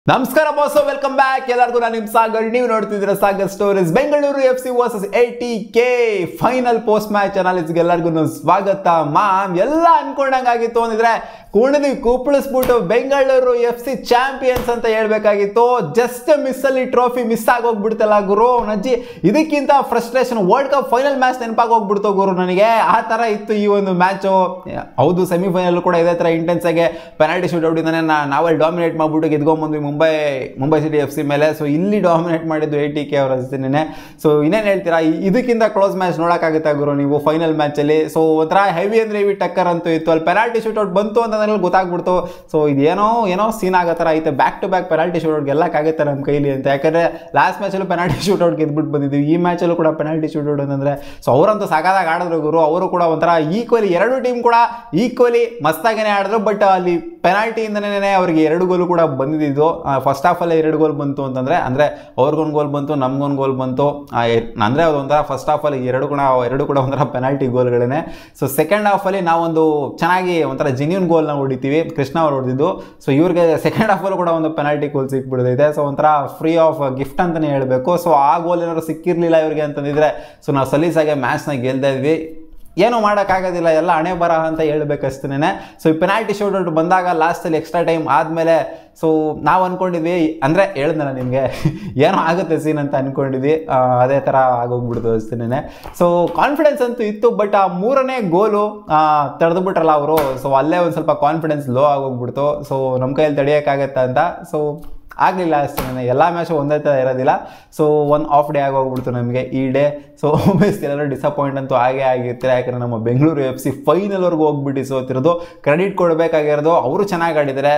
ನಮಸ್ಕಾರ boss, welcome back. ಎಲ್ಲರಿಗೂ ನಾನು ನಿಮ್ಮ ಸಾಗರ್. ನೀವು ನೋಡ್ತಿದ್ದೀರಾ Sagar stories. Bengaluru FC versus ATK final post match ಅನಾಲಿಸಿಸ್ಗೆ ಎಲ್ಲರಿಗೂ ಸ್ವಾಗತ. ಎಲ್ಲ ಅನ್ಕೊಂಡಂಗಾಗಿತ್ತು ಅಂದಿದ್ರೆ ಕೂಪಳಿಸ್ಬಿಟ್ಟು ಬೆಂಗಳೂರು FC ಚಾಂಪಿಯನ್ಸ್ ಅಂತ ಹೇಳ್ಬೇಕಾಗಿತ್ತು. ಜಸ್ಟ್ ಮಿಸ್ ಅಲ್ಲಿ ಟ್ರೋಫಿ ಮಿಸ್ ಆಗೋಗ್ಬಿಡ್ತಲ್ಲ ಗುರು ನಜ್ಜಿ. ಇದಕ್ಕಿಂತ frustration world cup final match ನೆನಪಾಗೋಗ್ಬಿಡ್ತು ಗುರು ನನಗೆ. ಆ ತರ ಇತ್ತು ಈ ಒಂದು ಮ್ಯಾಚು. ಹೌದು, ಸೆಮಿಫೈನಲ್ ಕೂಡ ಇದೇ ತರ ಇಂಟೆನ್ಸ್ ಆಗಿ ಪೆನಾಲ್ಟಿ ಶೂಟ್ ಔಟ್ ಇಂದಾನೆ ನಾವಲ್ಲಿ ಡಾಮಿನೇಟ್ ಮಾಡ್ಬಿಟ್ಟು ಗೆದ್ಕೊಂಡ್ಬಂದ್ವಿ ಮುಂಬೈ ಸಿಟಿ FC ಮೇಲೆ. ಸೊ ಇಲ್ಲಿ ಡಾಮಿನೇಟ್ ಮಾಡಿದ್ದು ATK ಅವರ ಜೊತೆನೇ. ಸೊ ಇನ್ನೇನು ಹೇಳ್ತೀರಾ, ಇದಕ್ಕಿಂತ ಕ್ಲೋಸ್ ಮ್ಯಾಚ್ ನೋಡೋಕ್ಕಾಗುತ್ತಾ ಗುರು ನೀವು ಫೈನಲ್ ಮ್ಯಾಚಲ್ಲಿ? ಸೊ ಒಂಥರ ಹೆವಿ ಅಂದರೆ ಹೆವಿ ಟಕ್ಕರ್ ಅಂತೂ ಇತ್ತು. ಅಲ್ಲಿ ಪೆನಾಲ್ಟಿ ಶೂಟ್ ಔಟ್ ಬಂತು ಅಂತ ಗೊತ್ತಾಗ್ಬಿಡ್ತು. ಸೊ ಇದೇನೋ ಸೀನ್ ಆಗೋ ಥರ ಐತೆ. Back to back penalty shoot out ಗೆಲ್ಲಕ್ಕಾಗುತ್ತೆ ನಮ್ಮ ಕೈಲಿ ಅಂತ. ಯಾಕಂದರೆ ಲಾಸ್ಟ್ ಮ್ಯಾಚಲ್ಲೂ ಪೆನಾಲ್ಟಿ ಶೂಟ್ ಔಟ್ ಗೆದ್ಬಿಟ್ಟು ಬಂದಿದ್ದೀವಿ. ಈ ಮ್ಯಾಚಲ್ಲೂ ಕೂಡ ಪೆನಾಲ್ಟಿ ಶೂಟ್ ಔಟ್ ಅಂತಂದರೆ ಸೊ ಅವರಂತೂ ಸಾಕಾದಾಗ ಆಡಿದ್ರು ಗುರು. ಅವರು ಕೂಡ ಒಂಥರ ಈಕ್ವಲಿ, ಎರಡು ಟೀಮ್ ಕೂಡ ಈಕ್ವಲಿ ಮಸ್ತಾಗೇ ಆಡಿದ್ರು. ಬಟ್ ಅಲ್ಲಿ ಪೆನಾಲ್ಟಿಯಿಂದನೇ ಅವರಿಗೆ 2 ಗೋಲು ಕೂಡ ಬಂದಿದ್ದು. ಫಸ್ಟ್ ಹಾಫಲ್ಲೇ 2 ಗೋಲ್ ಬಂತು ಅಂತಂದರೆ, ಅಂದರೆ ಅವ್ರಿಗೊಂದು ಗೋಲ್ ಬಂತು, ನಮ್ಗೊಂದು ಗೋಲ್ ಬಂತು. ಅಂದರೆ ಅದೊಂಥರ ಫಸ್ಟ್ ಹಾಫಲ್ಲಿ ಎರಡು ಕೂಡ ಒಂಥರ ಪೆನಾಲ್ಟಿ ಗೋಲ್ಗಳೇ. ಸೊ ಸೆಕೆಂಡ್ ಹಾಫಲ್ಲಿ ನಾವೊಂದು ಚೆನ್ನಾಗಿ ಒಂಥರ ಜೆನ್ಯೂನ್ ಗೋಲ್ನ ಹೊಡಿತೀವಿ, ಕೃಷ್ಣ ಅವ್ರು ಹೊಡೆದಿದ್ದು. ಸೊ ಇವ್ರಿಗೆ ಸೆಕೆಂಡ್ ಹಾಫಲ್ಲೂ ಕೂಡ ಒಂದು ಪೆನಾಲ್ಟಿ ಗೋಲ್ ಸಿಕ್ಬಿಡ್ತೈತೆ. ಸೊ ಒಂಥರ ಫ್ರೀ ಆಫ್ ಗಿಫ್ಟ್ ಅಂತಲೇ ಹೇಳಬೇಕು. ಸೊ ಆ ಗೋಲ್ ಏನಾದ್ರು ಸಿಕ್ಕಿರಲಿಲ್ಲ ಇವ್ರಿಗೆ ಅಂತಂದಿದ್ರೆ ಸೊ ನಾವು ಸಲೀಸಾಗೆ ಮ್ಯಾಚ್ನ ಗೆಲ್ತಾ ಇದ್ವಿ. ಏನೂ ಮಾಡೋಕ್ಕಾಗೋದಿಲ್ಲ, ಎಲ್ಲ ಹಣೆ ಬರ ಅಂತ ಹೇಳ್ಬೇಕಷ್ಟೇನೆ. ಸೊ ಈ ಪೆನಾಲ್ಟಿ ಶೂಟ್ ಔಟ್ ಬಂದಾಗ ಲಾಸ್ಟಲ್ಲಿ ಎಕ್ಸ್ಟ್ರಾ ಟೈಮ್ ಆದಮೇಲೆ ಸೊ ನಾವು ಅಂದ್ಕೊಂಡಿದ್ವಿ, ಅಂದರೆ ಹೇಳಿದ್ನಲ್ಲ ನಿಮಗೆ, ಏನೋ ಆಗುತ್ತೆ ಸೀನ್ ಅಂತ ಅಂದ್ಕೊಂಡಿದ್ವಿ. ಅದೇ ಥರ ಆಗೋಗ್ಬಿಡ್ತು ಅಷ್ಟೇನೆ. ಸೊ ಕಾನ್ಫಿಡೆನ್ಸ್ ಅಂತೂ ಇತ್ತು. ಬಟ್ ಆ 3ನೇ ಗೋಲು ತಡೆದ್ಬಿಟ್ರಲ್ಲ ಅವರು. ಸೊ ಅಲ್ಲೇ ಒಂದು ಸ್ವಲ್ಪ ಕಾನ್ಫಿಡೆನ್ಸ್ ಲೋ ಆಗೋಗ್ಬಿಡ್ತು. ಸೊ ನಮ್ಮ ಕೈಯಲ್ಲಿ ತಡೆಯೋಕ್ಕಾಗತ್ತಾ ಅಂತ ಸೊ ಆಗಲಿಲ್ಲ ಅಷ್ಟೇ. ಎಲ್ಲ ಮ್ಯಾಚು ಒಂದೇ ಥರ ಇರೋದಿಲ್ಲ. ಸೊ ಒಂದು ಆಫ್ ಡೇ ಆಗೋಗ್ಬಿಡ್ತು ನಮಗೆ ಈ ಡೇ. ಸೊ ಆಬ್ವಿಯಸ್ಲಿ ಎಲ್ಲರೂ ಡಿಸಪಾಯಿಂಟ್ ಅಂತೂ ಆಗೇ ಆಗಿರ್ತಾರೆ. ಯಾಕಂದರೆ ನಮ್ಮ ಬೆಂಗಳೂರು FC ಫೈನಲ್ವರೆಗೂ ಹೋಗ್ಬಿಟ್ಟು ಸೋತಿರೋದು. ಕ್ರೆಡಿಟ್ ಕೊಡಬೇಕಾಗಿರೋದು ಅವರು ಚೆನ್ನಾಗಿ ಆಡಿದ್ದಾರೆ,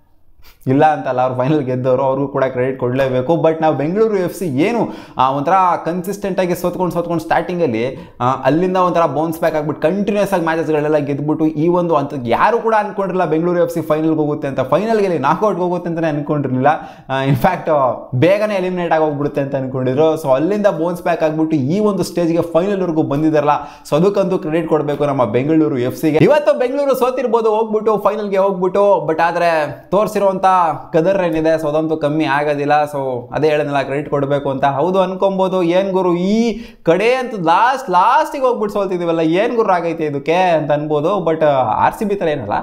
ಇಲ್ಲ ಅಂತಲ್ಲ, ಅವ್ರು ಫೈನಲ್ ಗೆದ್ದವರು, ಅವ್ರಿಗೂ ಕೂಡ ಕ್ರೆಡಿಟ್ ಕೊಡಲೇಬೇಕು. ಬಟ್ ನಾವು ಬೆಂಗಳೂರು FC ಏನು ಒಂಥರ ಕನ್ಸಿಸ್ಟೆಂಟಾಗಿ ಸೋತ್ಕೊಂಡು ಸ್ಟಾರ್ಟಿಂಗಲ್ಲಿ ಅಲ್ಲಿಂದ ಒಂಥರ ಬೌನ್ಸ್ ಬ್ಯಾಕ್ ಆಗಿಬಿಟ್ಟು ಕಂಟಿನ್ಯೂಸ್ ಆಗಿ ಮ್ಯಾಚಸ್ಗಳೆಲ್ಲ ಗೆದ್ಬಿಟ್ಟು ಈ ಒಂದು ಅಂತ ಯಾರು ಕೂಡ ಅಂದ್ಕೊಂಡಿರಲಿಲ್ಲ ಬೆಂಗಳೂರು FC ಫೈನಲ್ಗೆ ಹೋಗುತ್ತೆ ಅಂತ. ಫೈನಲ್ಗೆ ನಾಕೌಟ್ಗೆ ಹೋಗುತ್ತೆ ಅಂತಲೇ ಅಂದ್ಕೊಂಡಿರಲಿಲ್ಲ. ಇನ್ಫ್ಯಾಕ್ಟ್ ಬೇಗನೆ ಎಲಿಮಿನೇಟ್ ಆಗೋಗ್ಬಿಡುತ್ತೆ ಅಂತ ಅಂದ್ಕೊಂಡಿದ್ರು. ಸೊ ಅಲ್ಲಿಂದ ಬೌನ್ಸ್ ಬ್ಯಾಕ್ ಆಗಿಬಿಟ್ಟು ಈ ಒಂದು ಸ್ಟೇಜ್ಗೆ ಫೈನಲ್ವರೆಗೂ ಬಂದಿದ್ದಾರಲ್ಲ. ಸೊ ಅದಕ್ಕಂತೂ ಕ್ರೆಡಿಟ್ ಕೊಡಬೇಕು ನಮ್ಮ ಬೆಂಗಳೂರು FCಗೆ. ಇವತ್ತು ಬೆಂಗಳೂರು ಸೋತಿರ್ಬೋದು ಹೋಗ್ಬಿಟ್ಟು ಫೈನಲ್ಗೆ ಹೋಗ್ಬಿಟ್ಟು, ಬಟ್ ಆದರೆ ತೋರಿಸಿರುವಂಥ ಕದರ್ ಏನಿದೆ ಸೊ ಅದಂತೂ ಕಮ್ಮಿ ಆಗೋದಿಲ್ಲ. ಸೊ ಅದೇ ಹೇಳಿದ್ನಲ್ಲ, ಕ್ರೆಡಿಟ್ ಕೊಡಬೇಕು ಅಂತ. ಹೌದು ಅನ್ಕೊಬೋದು, ಏನ್ ಗುರು ಈ ಕಡೆ ಅಂತ ಲಾಸ್ಟಿಗೆ ಹೋಗ್ಬಿಟ್ಟು ಸೋಲ್ತಿದ್ದೀವಲ್ಲ, ಏನ್ ಗುರು ಆಗೈತೆ ಇದಕ್ಕೆ ಅಂತ ಅನ್ಬೋದು. ಬಟ್ RCB ಥರ ಏನಲ್ಲ,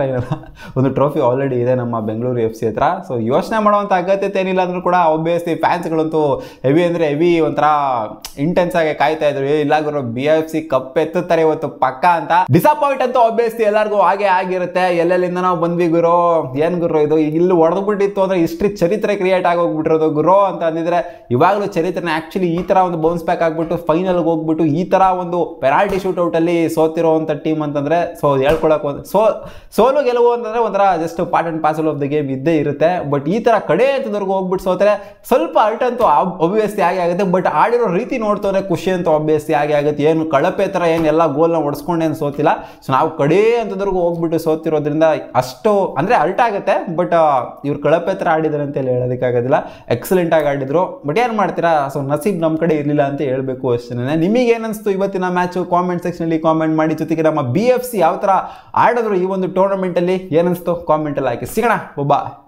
ಒಂದು ಟ್ರೋಫಿ ಆಲ್ರೆಡಿ ಇದೆ ನಮ್ಮ ಬೆಂಗಳೂರು FC ಹತ್ರ. ಸೊ ಯೋಚನೆ ಮಾಡುವಂಥ ಅಗತ್ಯತೆ ಏನಿಲ್ಲ ಅಂದ್ರೂ ಕೂಡ ಆಬ್ವಿಯಸ್ಲಿ ಫ್ಯಾನ್ಸ್ಗಳಂತೂ ಹೆವಿ ಅಂದರೆ ಹೆವಿ ಒಂಥರ ಇಂಟೆನ್ಸ್ ಆಗಿ ಕಾಯ್ತಾ ಇದ್ರು. ಇಲ್ಲ ಗುರು BFC ಕಪ್ ಎತ್ತುತ್ತಾರೆ ಇವತ್ತು ಪಕ್ಕ ಅಂತ. ಡಿಸಪಾಯಿಂಟ್ ಅಂತೂ ಆಬ್ವಿಯಸ್ಲಿ ಎಲ್ಲರಿಗೂ ಹಾಗೆ ಆಗಿರುತ್ತೆ. ಎಲ್ಲೆಲ್ಲಿಂದ ನಾವು ಬಂದ್ವಿ ಗುರು, ಏನ್ ಗುರು ಇದು ಇಲ್ಲಿ ಹೊಡೆದ್ಬಿಟ್ಟಿತ್ತು ಅಂದ್ರೆ ಹಿಸ್ಟ್ರಿ ಚರಿತ್ರೆ ಕ್ರಿಯೇಟ್ ಆಗೋಗ್ಬಿಟ್ಟಿರೋದು ಗುರು ಅಂತ ಅಂದಿದ್ರೆ, ಇವಾಗಲೂ ಚರಿತ್ರೆನ ಆಕ್ಚುಲಿ ಈ ತರ ಒಂದು ಬೌನ್ಸ್ ಬ್ಯಾಕ್ ಆಗ್ಬಿಟ್ಟು ಫೈನಲ್ಗೆ ಹೋಗ್ಬಿಟ್ಟು ಈ ತರ ಒಂದು ಪೆನಾಲ್ಟಿ ಶೂಟ್ ಔಟ್ ಅಲ್ಲಿ ಸೋತಿರೋಂಥ ಟೀಮ್ ಅಂತಂದ್ರೆ ಸೊ ಹೇಳ್ಕೊಳಕ್ ಸೋಲು ಗೆಲುವು ಅಂತಂದ್ರೆ ಒಂಥರ just part and parcel of the game ಇದ್ದೇ ಇರುತ್ತೆ. ಬಟ್ ಈ ತರ ಕಡೆ ಅಂತದವರೆಗೂ ಹೋಗ್ಬಿಟ್ಟು ಸೋತ್ರೆ ಸ್ವಲ್ಪ ಅರ್ಟ್ ಅಂತೂ ಆಬ್ವಿಯಸ್ಲಿ ಆಗಿ ಆಗುತ್ತೆ. ಬಟ್ ಆಡಿರೋ ರೀತಿ ನೋಡ್ತವ್ರೆ ಖುಷಿ ಅಂತೂ ಆಬ್ವಿಯಸ್ಲಿ ಆಗಿ ಆಗುತ್ತೆ. ಏನು ಕಳಪೆ ತರ ಏನು ಎಲ್ಲ ಗೋಲ್ನ ಹೊಡ್ಸ್ಕೊಂಡೇನು ಸೋತಿಲ್ಲ. ಸೊ ನಾವು ಕಡೆ ಅಂತದವರೆಗೂ ಹೋಗ್ಬಿಟ್ಟು ಸೋತಿರೋದ್ರಿಂದ ಅಷ್ಟು ಅಂದ್ರೆ ಅರ್ಟ್ ಆಗುತ್ತೆ. ಬಟ್ ಇವ್ರು ಕಳಪೆ ಹತ್ರ ಆಡಿದ್ದಾರೆ ಅಂತ ಹೇಳೋದಕ್ಕಾಗೋದಿಲ್ಲ, ಎಕ್ಸಲೆಂಟ್ ಆಗಿ ಆಡಿದ್ರು. ಬಟ್ ಏನು ಮಾಡ್ತೀರಾ, ಸೊ ನಸೀಬ್ ನಮ್ಮ ಕಡೆ ಇರಲಿಲ್ಲ ಅಂತ ಹೇಳ್ಬೇಕು ಅಷ್ಟೇ. ನಿಮಗೆ ಏನನ್ನಿಸ್ತು ಇವತ್ತಿನ ಮ್ಯಾಚು? ಕಾಮೆಂಟ್ ಸೆಕ್ಷನಲ್ಲಿ ಕಾಮೆಂಟ್ ಮಾಡಿ. ಜೊತೆಗೆ ನಮ್ಮ BFC ಯಾವ ಥರ ಆಡಿದ್ರು ಈ ಒಂದು ಟೂರ್ನಮೆಂಟಲ್ಲಿ ಏನನ್ನಿಸ್ತು ಕಾಮೆಂಟಲ್ಲಿ ಹಾಕಿ. ಸಿಗೋಣ ಒಬ್ಬ